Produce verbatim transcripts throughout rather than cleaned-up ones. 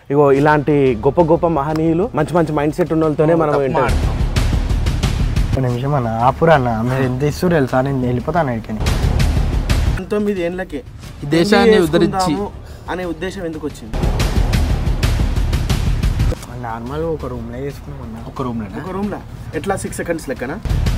ఇగో ఇలాంటి గొప్ప గొప్ప మహనీయులు మంచి మంచి మైండ్ సెట్ ఉన్న వాళ్ళతోనే మనం వింటాం. ఒక నిమిషం అన్న ఆపురా అన్న, మీరు ఎంత ఇస్తారు తెలుసా, నేను వెళ్ళిపోతాను ఇక్కడికి. పంతొమ్మిది ఏళ్ళకే దేశాన్ని ఉద్ధరించి అనే ఉద్దేశం ఎందుకు వచ్చింది? నార్మల్ ఒక రూమ్ లో చేసుకున్నాం అన్న. ఒక రూమ్ లో ఒక రూమ్ లో ఎట్లా సిక్స్ సెకండ్స్ లెక్కనా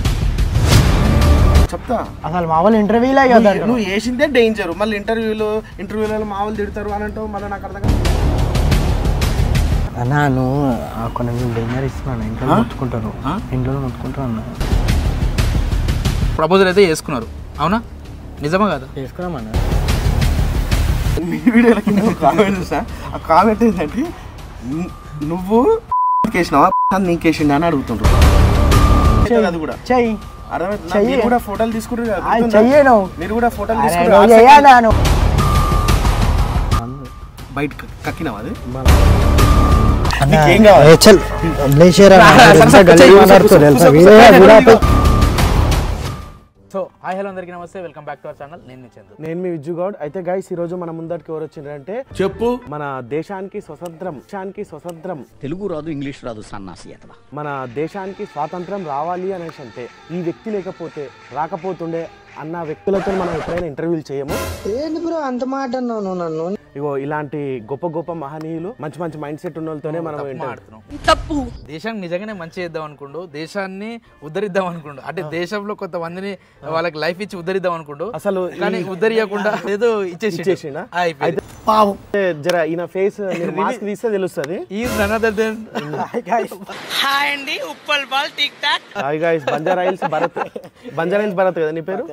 చెప్తా. అసలు మా వాళ్ళు ఇంటర్వ్యూలో నువ్వు వేసిందే డేంజర్, మళ్ళీ ఇంటర్వ్యూలో ఇంటర్వ్యూలలో మా వాళ్ళు తిడతారు అని అంటావు. మళ్ళీ నాకు అర్థం కాదు అన్న. నువ్వు కొన్ని డేంజర్ ఇస్తున్నాను, ఇంట్లో ముట్టుకుంటారు, ఇంట్లో ముట్టుకుంటారు అన్న. ప్రపోజల్ అయితే చేసుకున్నారు, అవునా? నిజమా కదా? చేసుకున్నామన్న. మీ వీడియోలో కింద కామెంట్ చూసా, ఆ కామెంట్ ఏంటంటే నువ్వు కేసినావా నీకేసిండా అని అడుగుతుండ్రు. అది కూడా చెయ్యి అర్థమైంది. మీరు కూడా ఫోటోలు తీసుకుంటారు కదా, చెయ్యను. మీరు కూడా ఫోటోలు తీసుకుంటారు. బయట కక్కినావా అది? సో హాయ్ హలో అందరికీ నమస్తే, welcome back to our channel. నేను చంద్ర, నేను మీ విజ్జు గౌడ్. అయితే గైస్ ఈ రోజు మన ముందరికి ఎవరు వచ్చిండ్రంటే చెప్పు. మన దేశానికి స్వతంత్రం దేశానికి స్వతంత్రం తెలుగు రాదు, ఇంగ్లీష్ రాదు, సన్నాసి అతవా. మన దేశానికి స్వాతంత్రం రావాలి అనేసి అంటే ఈ వ్యక్తి లేకపోతే రాకపోతుండే అన్న వ్యక్తులతో మనం ఎప్పుడైనా ఇంటర్వ్యూలు చేయము. ఏంటి బ్రో అంత మాట అన్నావు నన్ను? ఇగో ఇలాంటి గొప్ప గొప్ప మహనీయులు మంచి మంచి మైండ్ సెట్ ఉన్న వాళ్ళతోనే మనం మాట్లాడుతున్నాం. తప్పు. దేశానికి నిజంగానే మంచి చేద్దాం అనుకుంటూ, దేశాన్ని ఉద్ధరిద్దాం అనుకుంటూ, అంటే దేశంలో కొంతమందిని వాళ్ళకి లైఫ్ ఇచ్చి ఉద్ధరిద్దాం అనుకుంటూ, అసలు కానీ ఉద్ధరియకుండా ఏదో ఇచ్చేసి పావు జర ఈయన ఫేస్ మాస్క్ తీస్తే తెలుస్తుంది. బంజారా హిల్స్ భరత్, బంజారా హిల్స్ భరత్ కదా నీ పేరు?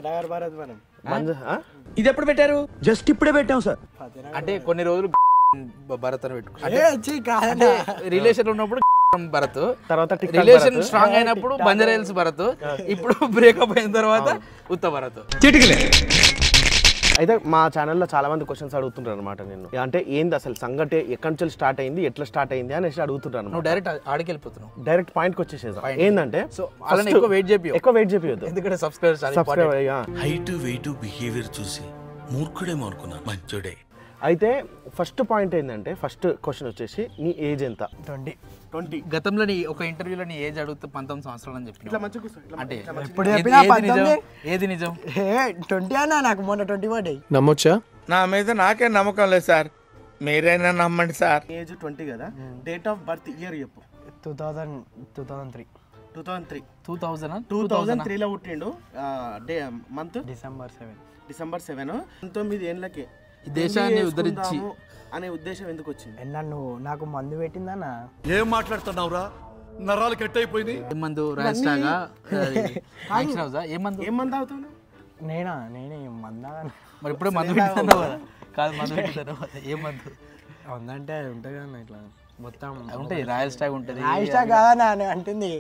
ఇది ఎప్పుడు పెట్టారు? జస్ట్ ఇప్పుడే పెట్టాం సార్. అంటే కొన్ని రోజులు భరత్ అని పెట్టుకున్నాం, రిలేషన్ ఉన్నప్పుడు భరత్, తర్వాత రిలేషన్ స్ట్రాంగ్ అయినప్పుడు బంజారా హిల్స్ భరత్, ఇప్పుడు బ్రేకప్ అయిన తర్వాత ఉత్త భరత్. అయితే మా ఛానల్లో చాలా మంది క్వశ్చన్స్ అడుగుతుంటారు అనమాట. నేను అంటే ఏంది అసలు సంగటే ఎక్కడి నుంచి స్టార్ట్ అయింది, ఎట్లా స్టార్ట్ అయింది అనేసి అడుగుతుంటాను. నువ్వు డైరెక్ట్ ఆడికి వెళ్ళిపోతున్నావు, డైరెక్ట్ పాయింట్ కి వచ్చేసేది. ఏంటంటే సో అలా ఎక్కువ వెయిట్ చేపి ఎక్కువ వెయిట్ చేపియొద్దు, ఎందుకంటే subscribers subscribe height weight behaviour చూసి మూర్ఖుడేమో అనుకున్నా, మంచోడే. అయితే ఫస్ట్ పాయింట్ ఏంటంటే ఫస్ట్ క్వశ్చన్ వచ్చేసి నీ ఏజ్ ఎంత? ట్వంటీ ట్వంటీ గతంలో నీ ఒక ఇంటర్వ్యూలో నీ ఏజ్ అడిగితే పంతొమ్మిది సంవత్సరాలు అని చెప్పి అంటే ఏది నిజం? ట్వంటీ అన్నా, నాకు మొన్న ట్వంటీ పడ్డాయి. నమ్మొచ్చా? నా మీద నాకే నమ్మకం లేదు సార్, మీరైనా నమ్మండి సార్. ఏజ్ ట్వంటీ కదా, డేట్ ఆఫ్ బర్త్ ఇయర్ చెప్పు. Two thousand two thousand three two thousand three two thousand two thousand త్రీలో పుట్టిండు. Day month December seven December seven పంతొమ్మిది ఏళ్ళకి దేశాన్ని ఉద్ధరించి అనే ఉద్దేశం ఎందుకు వచ్చింది? నన్ను నాకు మందు పెట్టిందన్నా. ఏం మాట్లాడుతున్నావురా, నరాలు కట్ అయిపోయింది. ఏం మందు? రాయల్ స్టాగా? ఏం మందు? ఏం మందు అవుతాను? నేనా నేనే మందా? మరి ఇప్పుడే మందు పెట్టుతున్నావు కదా? కాదు, మందు పెట్టుతాను. ఏం మందు ఉందంటే ఉంటుంది కదా ఇట్లా మొత్తం ఉంటాయి. రాయల్ స్టాగ్ ఉంటుంది. రాయల్ స్టాగ్ కాదా అంటుంది.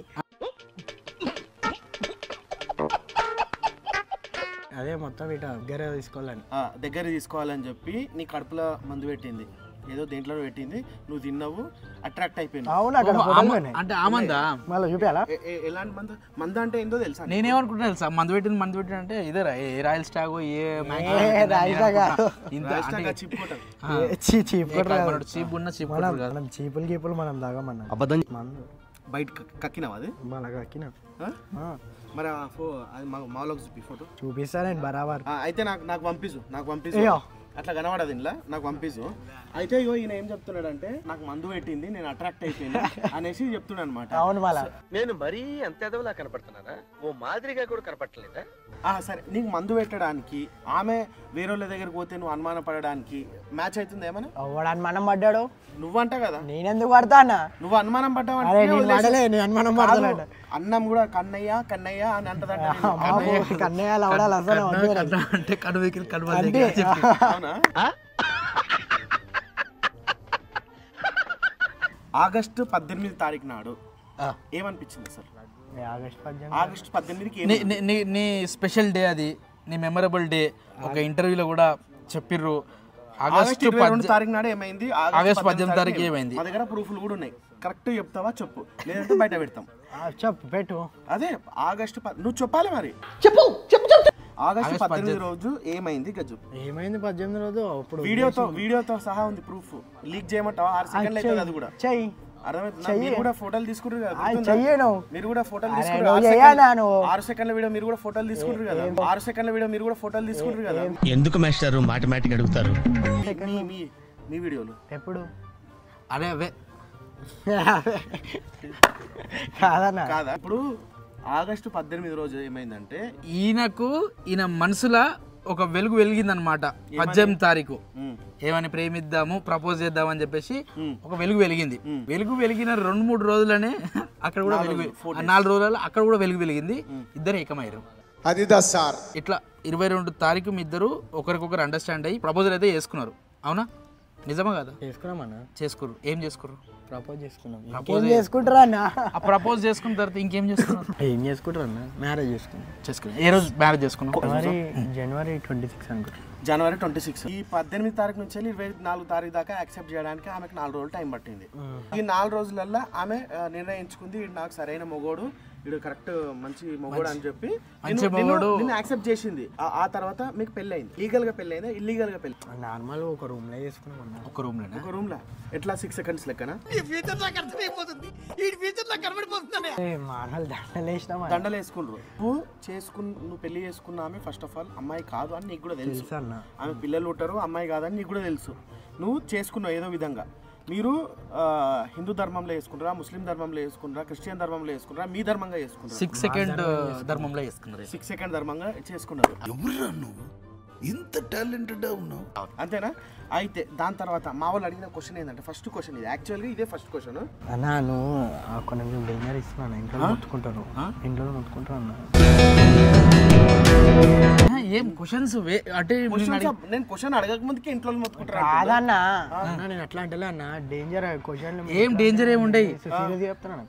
అదే మొత్తం ఇట దగ్గర తీసుకోవాలని దగ్గర తీసుకోవాలని చెప్పి నీ కడుపులో మందు పెట్టింది, ఏదో దేంట్లో పెట్టింది, నువ్వు తిన్నావు, అట్రాక్ట్ అయిపోయింది. అంటే ఆ మందా? మళ్ళీ చూపించాలా? ఎలాంటి మందు? మందు అంటే ఏందో తెలుసా? నేనేమనుకుంటున్నా తెలుసా, మందు పెట్టింది మందు పెట్టిన అంటే ఇదే ఏ రాయల్ స్టాగ్, ఏ చీప్ ఉన్న చీప్ చీపులు గీపులు మనం తాగమన్నా. అబద్ధం. మందు బయట కక్కినావు అది? మళ్ళీ కక్కినా. మరి మాలోకి చూపి ఫోటో చూపిస్తా నేను బరాబర్. అయితే నాకు నాకు పంపిసు నాకు పంపిసు అట్లా కనబడదు ఇంట్లో, నాకు పంపిసు. అయితే ఇగో ఈయన ఏం చెప్తున్నాడు అంటే నాకు మందు పెట్టింది, నేను అట్రాక్ట్ అయిపోయింది అనేసి చెప్తున్నాడు అనమాట. అవును, మళ్ళా నేను మరీ అంత ఎదవలా కనపడుతున్నానా? ఓ మాదిరిగా కూడా కనపడలేదా? సరే, నీకు మందు పెట్టడానికి ఆమె వేరే వాళ్ళ దగ్గరికి పోతే నువ్వు అనుమాన పడడానికి మ్యాచ్ అవుతుంది ఏమన్నా? ఎవడు అనుమానం పడ్డాడు? నువ్వంట కదా. నేనెందుకు పడతా అన్న? నువ్వు అనుమానం పడ్డావు. అన్నం కూడా కన్నయ్య కన్నయ్య అని అంటదంట. కన్నయ్య అంటే కడువికి ఆగస్టు పద్దెనిమిది తారీఖు నాడు ఏమనిపించింది సార్? ఆగస్టు పద్దెనిమిదికి నీ స్పెషల్ డే, అది నీ మెమరబుల్ డే. ఒక ఇంటర్వ్యూలో కూడా చెప్పిర్రు ఆగస్టు తారీఖు నాడు ఏమైంది, ఆగస్టు పద్దెనిమిది తారీఖు ఏమైంది. మా దగ్గర ప్రూఫ్లు కూడా ఉన్నాయి. కరెక్ట్ చెప్తావా చెప్పు, లేదంటే బయట పెడతాం. చెప్పు పెట్టు. అదే ఆగస్టు నువ్వు చెప్పాలి మరి. చెప్పు చెప్పు చెప్పు. ఆగస్టు పద్దెనిమిది రోజు ఏమైంది గజ్జు? ఏమైంది పద్దెనిమిది రోజు? అప్పుడు వీడియోతో వీడియోతో సహా ఉంది ప్రూఫ్. లీక్ చేయమంటావా? ఆరు సెకండ్లు అవుతుంది అది కూడా. చెయ్యి. అర్థమవుతుందా? మీరు కూడా ఫోటోలు తీసుకుంటారు కదా, చెయ్యను. మీరు కూడా ఫోటోలు అరే తీసుకుంటారు. నువ్వు చెయ్యాలా నువ్వు? ఆరు సెకండ్ల వీడియో మీరు కూడా ఫోటోలు తీసుకుంటారు కదా, ఆరు సెకండ్ల వీడియో మీరు కూడా ఫోటోలు తీసుకుంటారు కదా. ఎందుకు మాస్టారు మాటమాటిక్ అడుగుతారు? మీ- మీ మీ వీడియోలు ఎప్పుడు? అరే అవే కాదన్నా. కాదా? ఇప్పుడు ఆగస్టు పద్దెనిమిది రోజు ఏమైందంటే ఈయనకు ఈయన మనసులో ఒక వెలుగు వెలిగిందనమాట. పద్దెనిమిది తారీఖు ఉమ్, ఏమని ప్రేమిద్దాము, ప్రపోజ్ చేద్దాం అని చెప్పేసి ఉమ్. ఒక వెలుగు వెలిగింది. వెలుగు వెలిగిన రెండు మూడు రోజులనే అక్కడ కూడా వెలుగు, ఆ నాలుగు రోజులలో అక్కడ కూడా వెలుగు వెలిగింది. ఇద్దరు ఏకమయ్యారు. అది సార్ ఇట్లా ఇరవై రెండు తారీఖు మీ ఇద్దరు ఒకరికొకరు అండర్స్టాండ్ అయ్యి ప్రపోజల్ అయితే చేసుకున్నారు. అవునా? నిజమా కదా? చేసుకున్నామన్నా. చేసుకురు. ఏం చేసుకురు? ప్రపోజ్ చేసుకున్నాం. Propose ఏం చేసుకుంటారా అన్న? ఆ ప్రపోజ్ చేసుకున్న తర్వాత ఇంకేం చేసుకున్నారు? ఏం చేసుకుంటారా అన్న? మ్యారేజ్ చేసుకున్నాం. చేసుకున్నారు. ఏ రోజు మ్యారేజ్ చేసుకున్నాం? మరి జనవరి ట్వంటీ సిక్స్ అనుకుంటా. జనవరి ట్వంటీ సిక్స్ ఈ పద్దెనిమిది తారీఖు నుంచి వెళ్ళి ఇరవై నాలుగు తారీఖు దాకా యాక్సెప్ట్ చేయడానికి ఆమెకు నాలుగు రోజులు టైం పట్టింది. ఈ నాలుగు రోజులల్లో ఆమె ఆ, నిర్ణయించుకుంది వీడు నాకు సరైన మొగోడు, వీడు కరెక్ట్ మంచి మొగోడు అని చెప్పి యాక్సెప్ట్ చేసింది. ఆ- ఆ తర్వాత మీకు పెళ్లి అయింది. లీగల్ గా పెళ్లి అయిందా, ఇల్లీగల్ గా పెళ్లి? నార్మల్ ఒక రూమ్ లో చేసుకున్నాం అన్న. ఒక రూమ్ లోనే. ఒక రూమ్ లా ఎట్లా సిక్స్ సెకండ్స్ లెక్కన మానలు దండలు వేసినాం దండలు వేసుకుంటారు. నువ్వు చేసుకుని నువ్వు పెళ్లి చేసుకున్న ఆమె ఫస్ట్ ఆఫ్ ఆల్ అమ్మాయి కాదు అని నీకు కూడా తెలుసు. అన్న. ఆమె పిల్లలు ఉంటారు, అమ్మాయి కాదని నీకు కూడా తెలుసు. నువ్వు చేసుకున్నావు ఏదో విధంగా. మీరు ఆ, హిందూ ధర్మంలో వేసుకుంటారా, ముస్లిం ధర్మంలో వేసుకుంటారా, క్రిస్టియన్ ధర్మంలో వేసుకుంటారా, మీ ధర్మంగా వేసుకుంటారా? సిక్స్ సెకండ్ ధర్మంలో వేసుకున్నారు. సిక్స్ సెకండ్ ధర్మంగా చేసుకున్నారు. ఎవరురా నువ్వు ఇంత టాలెంటెడ్ ఉన్నావు? అంతేనా? అయితే దాని తర్వాత మా వాళ్ళు అడిగిన క్వశ్చన్ ఏంటంటే, ఫస్ట్ క్వశ్చన్ ఇది యాక్చువల్గా ఇదే ఫస్ట్ క్వశ్చన్. అన్న నువ్వు కొన్ని డేంజర్ ఇస్తున్నాను. ఇంట్లో ముట్టుకుంటారు, ఇంట్లో ముట్టుకుంటారు అన్న. ఏం క్వశ్చన్స్ అంటే నేను క్వశ్చన్ అడగక ముందుకే ఇంట్లో మొత్తుకుంటారా? కాదన్న అన్న, నేను అట్లా అంటే అన్న డేంజర్ క్వశ్చన్. ఏం డేంజర్ ఏమి ఉండయి. సీరియస్ చెప్తున్నాను.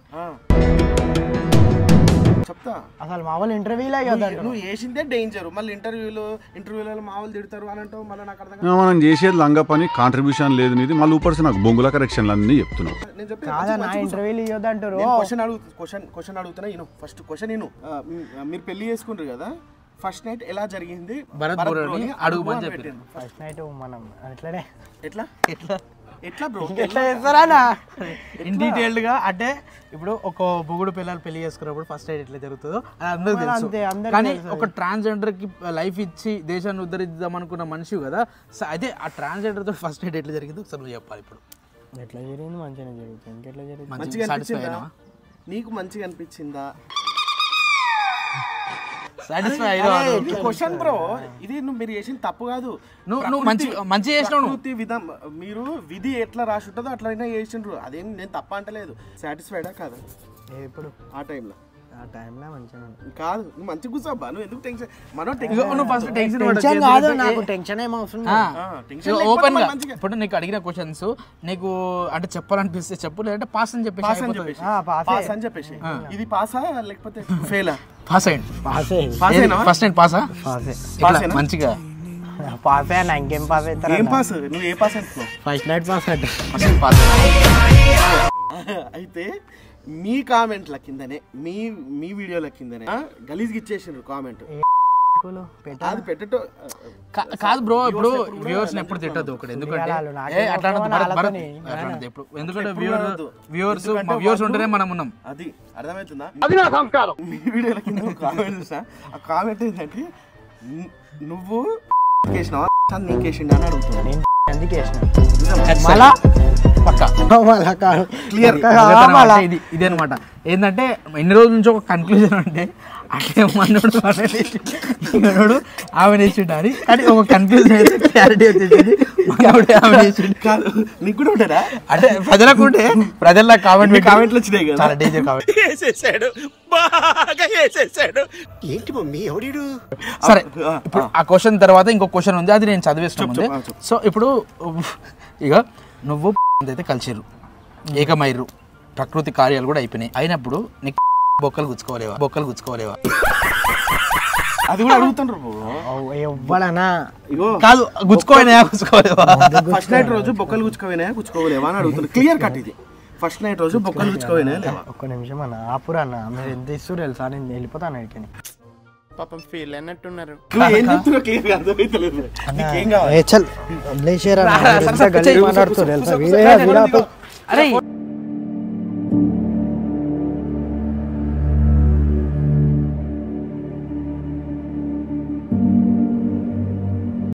చెప్తా. అసలు మా వాళ్ళు ఇంటర్వ్యూలే నువ్వు- నువ్వు వేసిందే డేంజర్. మళ్ళీ ఇంటర్వ్యూలు ఇంటర్వ్యూలలో మా వాళ్ళు తిడతారు అని అంటావు. మళ్ళీ నాకు అర్థం కాదు. మనం చేసేది లంగ పని, కాంట్రిబ్యూషన్ లేదు నీది. మళ్ళీ ఊపర్సి నాకు బొంగుల కరెక్షన్లు అన్నీ చెప్తున్నావు. నేను చెప్పేది కాదన్న ఇంటర్వ్యూలు ఇవ్వద్దు అంటారు. క్వశ్చన్ అడుగు క్వశ్చన్ క్వశ్చన్ అడుగుతున్నా. ఇను ఫస్ట్ క్వశ్చన్ ఇను. ఆ, మీ- మీరు పెళ్లి చేసుకుంటారు కదా, ఫస్ట్ నైట్ ఎలా జరిగింది? భరత్ భరత్ బ్రోని బ్రోని అడుగుమని అడుగు చెప్పారు. పెట్టాను. ఫస్ట్ నైట్ మనం అట్లనే ఎట్లా ఎట్లా ఎట్లా బ్రో? ఎట్లా చేస్తారా? ఇన్ డీటెయిల్డ్ గా అంటే ఇప్పుడు ఒక బొగుడు పిల్లలు పెళ్లి చేసుకున్నప్పుడు ఫస్ట్ నైట్ ఎట్లా జరుగుతుందో అది అందరికీ తెలుసు. అంతే, అందరికీ కానీ తెలుసు. ఒక ట్రాన్స్జెండర్ కి లైఫ్ ఇచ్చి దేశాన్ని ఉద్ధరిద్దాం అనుకున్న మనిషి కదా. సో అదే ఆ ట్రాన్స్జెండర్ తో ఫస్ట్ నైట్ ఎట్లా జరిగిందో ఒకసారి నువ్వు చెప్పాలి. ఇప్పుడు ఎట్లా జరిగింది? మంచిగా జరుగుతుంది. ఇంకెట్లా జరిగింది? మంచిగా మంచిగా సాటిస్ఫై అనిపించిందా? అయినావా? నీకు మంచిగా అనిపించిందా? సాటిస్ఫై అయినా క్వశ్చన్ బ్రో, ఇది నువ్వు మీరు చేసిన తప్పు కాదు. నువ్వు నువ్వు మంచి మంచి చేసినావు నువ్వు. ప్రకృతి విధం మీరు విధి ఎట్లా రాసి ఉంటుందో అట్లయినా చేసిండ్రు. అదేం నేను తప్ప అంటలేదు. సాటిస్ఫైడా కాదు ఎప్పుడు ఆ టైంలో? ఆ టైంలో మంచిగా కాదు, నువ్వు మంచిగా కూర్చోబ్బా. నువ్వు ఎందుకు టెన్షన్? మనం ఇగో నువ్వు ఫస్ట్ టెన్షన్ టెన్షన్ కాదు, నాకు టెన్షన్ ఏం అవసరం లేదు. ఓపెన్ గా ఇప్పుడు నీకు అడిగిన క్వశ్చన్స్ నీకు అంటే చెప్పాలనిపిస్తే చెప్పు, లేదంటే పాస్ అని చెప్పేసి పాస్ అని అయిపోతుంది. చెప్పేసి ఆ, పాసే. పాస్ అని చెప్పేసి ఇది పాసా లేకపోతే ఫెయిలా? పాస్ అయ్యండి. పాసే పాస్ అయినా ఫస్ట్ నైట్ పాసా? పాసే ఇట్లా పాసేనా? మంచిగా పాసే అన్న. ఇంకేం పాస్ అవుతారు? ఏం పాస్? నువ్వు ఏ పాస్ అంటున్నావు? ఫస్ట్ నైట్ పాస్ అంటే ఫస్ట్ పాస్. అయితే మీ కామెంట్ల కిందనే మీ మీ వీడియోల కిందనే ఆ, గలీజ్కి ఇచ్చేసిండ్రు కామెంట్. అది పెట్టటో కా- కాదు బ్రో, ఇప్పుడు వ్యూవర్స్ ఎప్పుడు తిట్టద్దు ఒకటి. ఎందుకంటే వాళ్ళు నాకే ఏ అట్లా అనొద్దు, భరత్, భరత్, వాళ్ళతోని. అట్లా అనొద్దు ఎప్పుడు. ఎందుకంటే వ్యూవర్ వ్యూవర్స్ మా వ్యూవర్స్ ఉంటేనే మనం ఉన్నాం. అది అర్థమవుతుందా? అది నా సంస్కారం. మీ వీడియోల కింద కామెంట్ చూసా. ఆ కామెంట్ ఏంటంటే ను- నువ్వు కేసినావా నీకేసిండు అని అడుగుతున్నా. నేను అందుకే వేసిన. మళ్ళా పక్క మళ్ళా కాదు. క్లియర్. మళ్ళా. ఇది ఇదే అనమాట. ఏంటంటే ఎన్ని రోజుల నుంచి ఒక కన్క్లూజన్ అంటే అట్లే మనోడు మనోడు ఆమె నేర్చుంటా అని, కానీ ఒక కన్క్లూజన్ అయితే క్లారిటీ వచ్చేసింది. మనోడే ఆమె నేర్చుండు కాదు, నీకు కూడా ఉంటారా? అంటే ప్రజలకు ఉంటే ప్రజల కామెంట్ కామెంట్లు వచ్చినాయి కదా. చాలా డేంజర్ కామెంట్. వేసేసాడు, బాగా వేసేసాడు. ఏంటి మమ్మీ ఎవడీడు? సరే, ఇప్పుడు ఆ క్వశ్చన్ తర్వాత ఇంకో క్వశ్చన్ ఉంది, అది నేను చదివేస్తాను. సో ఇప్పుడు ఇక నువ్వు అయితే కలిసిర్రు, ఏకమైర్రు, ప్రకృతి కార్యాలు కూడా అయిపోయినాయి. అయినప్పుడు నీకు బొక్కలు గుచ్చుకోలేవా? బొక్కలు గుచ్చుకోలేవా? అది కూడా అడుగుతుండ్రు. ఎవ్వడనా ఇగో కాదు, గుచ్చుకోలేవా? గుచ్చుకోలేవా? ఫస్ట్ నైట్ రోజు బొక్కలు గుచ్చుకోపోయినాయా గుచ్చుకోలేవా అని అడుగుతున్నారు. క్లియర్ కట్ ఇది. ఫస్ట్ నైట్ రోజు బొక్కలు గుచ్చుకోపోయినాయా లేవా? ఒక్క నిమిషం అన్న ఆపురా అన్న. మీరు ఎంత ఇస్తారు తెలుసా? నేను వెళ్ళిపోతాను ఇక్కడికి. పాపం ఫీల్ అన్నట్టున్నారు. నువ్వు ఏం చెప్తున్నావు క్లియర్ గా అర్థమైతలేదు. నీకేం కావాలి? ఏ చల్ వదిలేసేరా, ఎంత గలీజ్ మాట్లాడుతున్నారు తెలుసా? వీడే వీడా అరే